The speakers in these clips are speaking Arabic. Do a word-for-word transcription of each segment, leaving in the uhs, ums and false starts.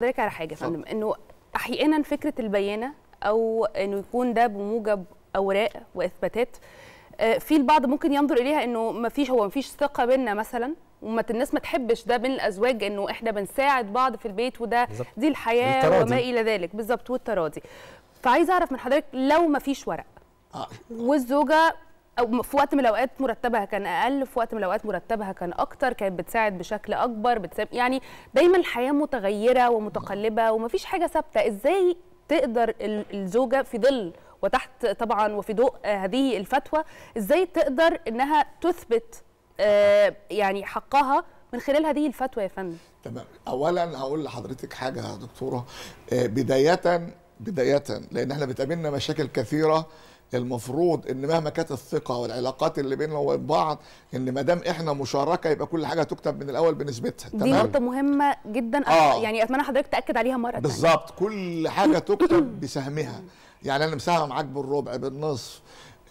حضرتك على حاجه يا فندم، انه احيانا فكره البيانه او انه يكون ده بموجب اوراق واثباتات، في البعض ممكن ينظر اليها انه ما فيش هو ما فيش ثقه بيننا مثلا، وما الناس ما تحبش ده بين الازواج، انه احنا بنساعد بعض في البيت وده بالزبط. دي الحياه التراضي. وما الى ذلك بالظبط، والتراضي. فعايزه اعرف من حضرتك، لو ما فيش ورق آه. والزوجه أو في وقت من الاوقات مرتبها كان اقل، في وقت من الاوقات مرتبها كان اكتر، كانت بتساعد بشكل اكبر، بتساعد يعني دايما الحياه متغيره ومتقلبه ومفيش حاجه ثابته، ازاي تقدر الزوجه في ظل وتحت طبعا وفي ضوء هذه الفتوى، ازاي تقدر انها تثبت آه يعني حقها من خلال هذه الفتوى يا فندم؟ تمام. اولا هقول لحضرتك حاجه يا دكتوره، آه بدايه بدايه لان احنا بتقابلنا مشاكل كثيره. المفروض ان مهما كانت الثقه والعلاقات اللي بيننا وبين بعض، ان ما دام احنا مشاركه يبقى كل حاجه تكتب من الاول بنسبتها. دي تمام؟ نقطه مهمه جدا. آه. يعني اتمنى حضرتك تاكد عليها مره ثانيه. بالظبط، كل حاجه تكتب بسهمها. يعني انا مساهمه معاك بالربع بالنصف،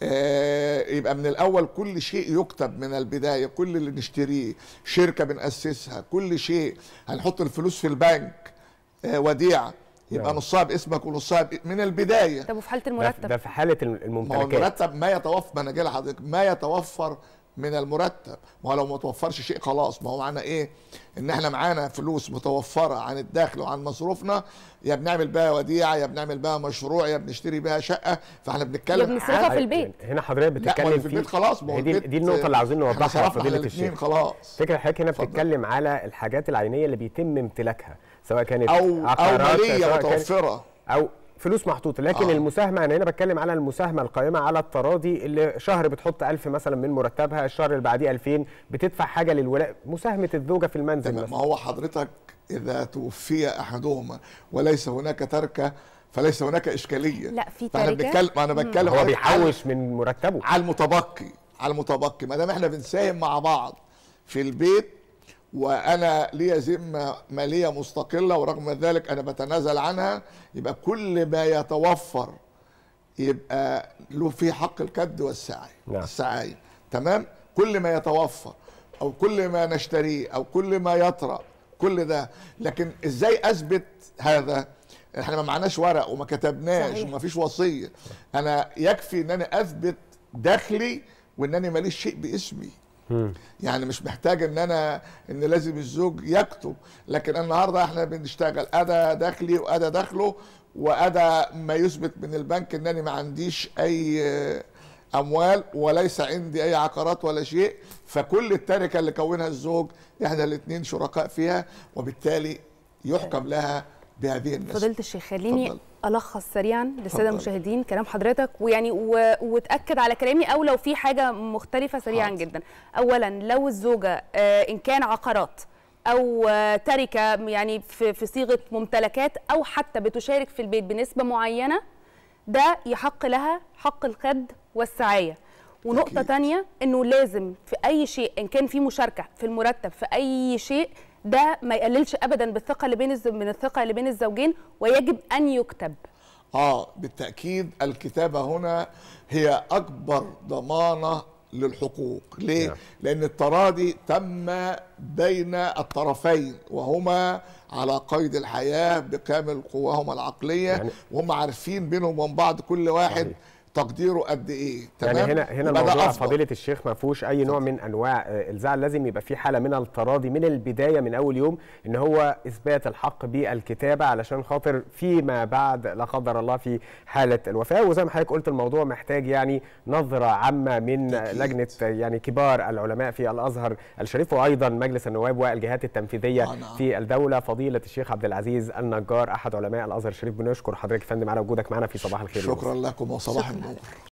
آه يبقى من الاول كل شيء يكتب من البدايه، كل اللي نشتريه، شركه بناسسها، كل شيء هنحط الفلوس في البنك آه وديعه، يبقى نصها باسمك ونصها من البدايه. طب وفي حاله المرتب؟ ده في حاله الممتلكات. ما هو المرتب ما يتوفر، ما انا جاي لحضرتك، ما يتوفر من المرتب. ما هو لو ما توفرش شيء خلاص، ما هو معنى ايه؟ ان احنا معانا فلوس متوفره عن الدخل وعن مصروفنا، يا بنعمل بها وديعه، يا بنعمل بها مشروع، يا بنشتري بها شقه، فاحنا بنتكلم يا بنصرفها في البيت. هنا حضرتك بتتكلم في البيت خلاص. ما هو دي, دي النقطه اللي عاوزين نوضحها فضيله الشيخ. خلاص. فكره حضرتك هنا بتتكلم على الحاجات العينيه اللي بيتم امتلاكها، سواء كانت او عقارات او ماليه متوفره او فلوس محطوطه، لكن آه. المساهمه انا هنا بتكلم على المساهمه القائمه على التراضي، اللي شهر بتحط ألف مثلا من مرتبها، الشهر اللي بعديه ألفين، بتدفع حاجه للولاء، مساهمه الزوجه في المنزل مثلا. ما هو حضرتك اذا توفي احدهما وليس هناك تركه فليس هناك اشكاليه. لا في تركه. انا بتكلم انا بتكلم هو بيحوش من مرتبه على المتبقي، على المتبقي. ما دام احنا بنساهم مع بعض في البيت، وانا ليا ذمه ماليه مستقله ورغم ذلك انا بتنازل عنها، يبقى كل ما يتوفر يبقى له في حق الكد والسعي. نعم. السعي تمام. كل ما يتوفر او كل ما نشتريه او كل ما يطرأ، كل ده. لكن ازاي اثبت هذا؟ احنا ما معناش ورق وما كتبناش وما فيش وصيه. انا يكفي ان انا اثبت دخلي وانني ماليش شيء باسمي. يعني مش محتاج ان انا ان لازم الزوج يكتب، لكن النهارده احنا بنشتغل ادا دخلي وادا دخله وادا ما يثبت من البنك انني ما عنديش اي اموال وليس عندي اي عقارات ولا شيء، فكل التركه اللي كونها الزوج احنا الاثنين شركاء فيها، وبالتالي يحكم لها بهذه النسبه. فضيله الشيخ خليني فضل. الخص سريعا للساده المشاهدين كلام حضرتك، ويعني و... وتاكد على كلامي، او لو في حاجه مختلفه سريعا حاضر. جدا. اولا لو الزوجه آه ان كان عقارات او آه تركه يعني في, في صيغه ممتلكات، او حتى بتشارك في البيت بنسبه معينه، ده يحق لها حق الخد والسعايه. ونقطه ثانيه، انه لازم في اي شيء ان كان في مشاركه في المرتب في اي شيء، ده ما يقللش ابدا بالثقه اللي بين من الثقه اللي بين الزوجين، ويجب ان يكتب. اه بالتاكيد الكتابه هنا هي اكبر ضمانه للحقوق. ليه؟ yeah. لان التراضي تم بين الطرفين وهما على قيد الحياه بكامل قواهم العقليه، يعني وهم عارفين بينهم وبين بعض كل واحد صحيح. تقديره قد ايه. تمام. يعني هنا هنا الموضوع فضيله الشيخ ما فيهوش اي نوع من انواع الزعل، لازم يبقى في حاله من التراضي من البدايه من اول يوم، ان هو اثبات الحق بالكتابه، علشان خاطر فيما بعد لا قدر الله في حاله الوفاه. وزي ما حضرتك قلت الموضوع محتاج يعني نظره عامه من أكيد. لجنه يعني كبار العلماء في الازهر الشريف، وايضا مجلس النواب والجهات التنفيذيه آه نعم. في الدوله. فضيله الشيخ عبد العزيز النجار احد علماء الازهر الشريف، بنشكر حضرتك يا فندم على وجودك معنا في صباح الخير. شكرا لكم وصباح النور.